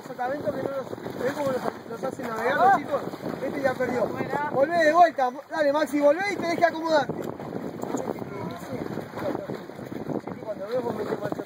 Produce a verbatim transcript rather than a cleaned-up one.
sotavento que no los... ¿Ven cómo los, los hacen navegar los chicos? Este ya perdió. Volvé de vuelta. Dale, Maxi, volvé y tenés que acomodarte. Cuando veo vos metés